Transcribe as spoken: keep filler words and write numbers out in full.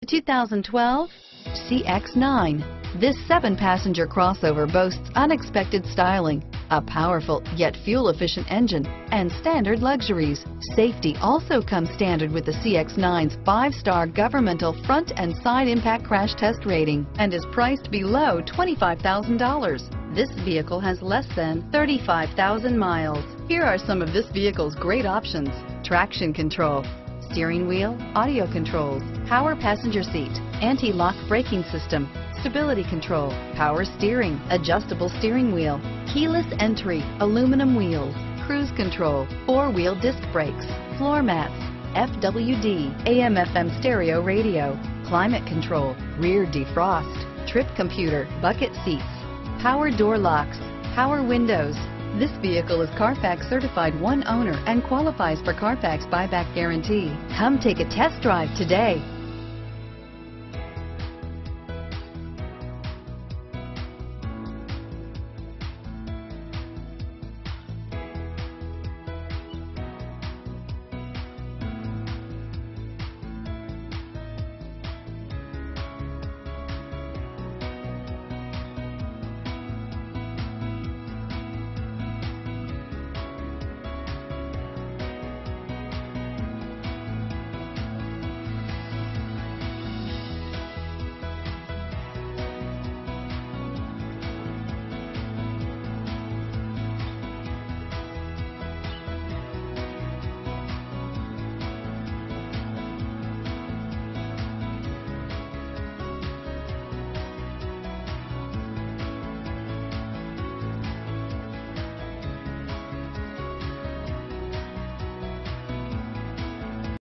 two thousand twelve C X nine. This seven-passenger crossover boasts unexpected styling, a powerful yet fuel-efficient engine, and standard luxuries. Safety also comes standard with the C X nine's five-star governmental front and side impact crash test rating and is priced below twenty-five thousand dollars. This vehicle has less than thirty-five thousand miles. Here are some of this vehicle's great options: traction control, steering wheel audio controls, power passenger seat, anti-lock braking system, stability control, power steering, adjustable steering wheel, keyless entry, aluminum wheels, cruise control, four-wheel disc brakes, floor mats, F W D, A M F M stereo radio, climate control, rear defrost, trip computer, bucket seats, power door locks, power windows. This vehicle is Carfax certified one owner and qualifies for Carfax buyback guarantee. Come take a test drive today.